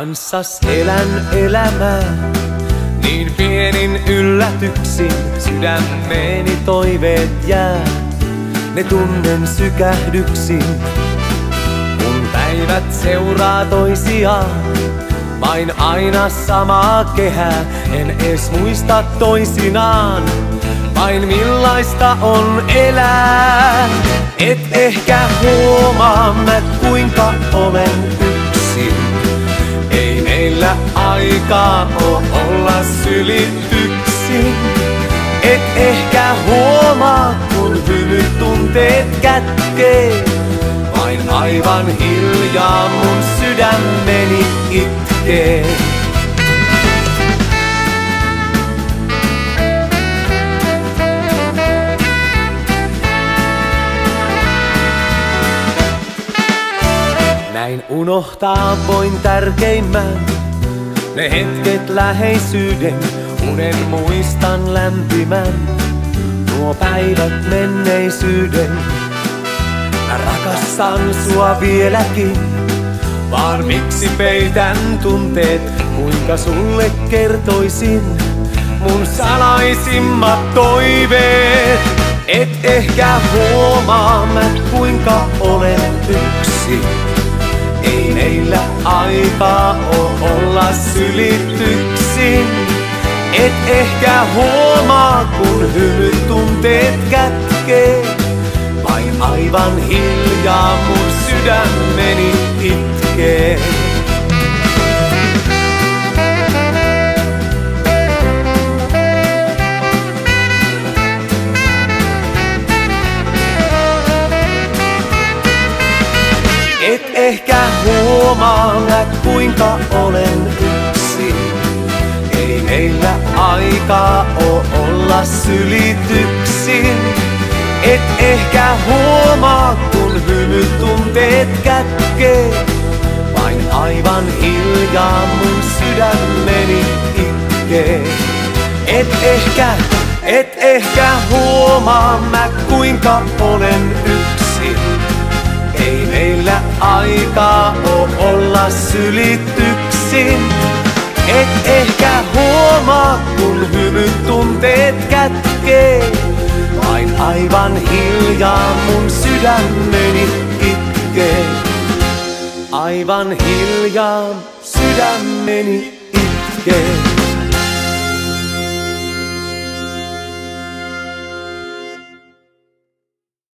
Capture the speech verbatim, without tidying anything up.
Kanssas elän elämää, niin pienin yllätyksin sydämeeni toiveet jää. Ne tunnen sykähdyksin, kun päivät seuraa toisiaan. Vain aina samaa kehää, en edes muista toisinaan. Vain millaista on elää, et ehkä huomaa mä kuinka olen yksin. Ei meillä aikaa oo olla sylityksin. Et ehkä huomaa, kun hymyt tunteet kätkee. Vain aivan hiljaa mun sydämeni itkee. Näin unohtaa voin tärkeimmän, ne hetket läheisyyden, unen muistan lämpimän. Nuo päivät menneisyyden, mä rakastan sua vieläkin. Vaan miksi peitän tunteet, kuinka sulle kertoisin mun salaisimmat toiveet. Et ehkä huomaa mä kuinka olen yksin. Ei meillä aikaa oo olla sylityksin. Et ehkä huomaa, kun hymyt tunteet kätkee. Vain aivan hiljaa mun sydämeni itkee. Et ehkä huomaa mä kuinka olen yksin. Ei meillä aikaa oo olla sylityksin. Et ehkä huomaa, kun hymyt tunteet kätkee. Vain aivan hiljaa mun sydämeni itkee. Et ehkä, et ehkä huomaa mä kuinka olen yksin. Ei meillä aikaa oo olla sylityksin. Et ehkä huomaa, kun hymyt tunteet kätkee. Vain aivan hiljaa mun sydämeni itkee. Aivan hiljaa sydämeni itkee.